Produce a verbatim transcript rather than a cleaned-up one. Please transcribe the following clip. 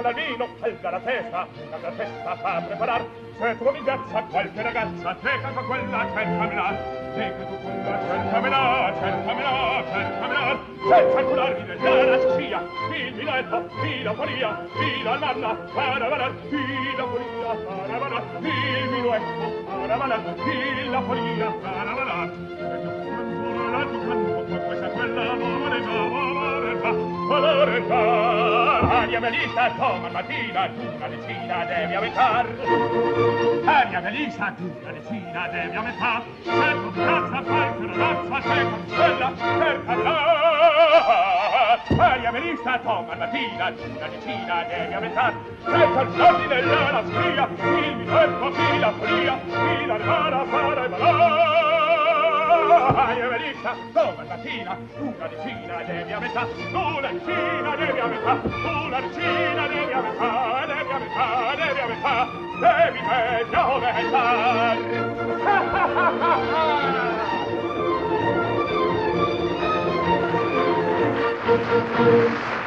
al vino, calda la testa, calda la testa fa preparar. Se trovi grazia qualche ragazza, teca con quella, cercamela, teca con quella, cercamela, cercamela, cercamela, senza alcunarmi della razia, il miletto, fila folia, fila nanna, paravana, fila folia, paravana, il minuetto, paravana, fila folia, paravana, e io canto la di canto, con questa quella, moregia, moregia, moregia, aria melissa, toma mattina, tu una decina devi aumentar. Aria melissa, tu una decina devi aumentar. Se tu grazia qualche ragazza, se con quella, cercala. Aria melissa, toma mattina, tu una decina devi aumentar. Se con soldi della lascia, il minuetto, fila folia, fila rara, para e balà. Aria melissa, toma mattina, una decina devi aumentar. Una decina devi aumentar, una decina devi aumentar, devi aumentar, devi aumentar, devi meglio aumentar. Ha ha ha ha ha!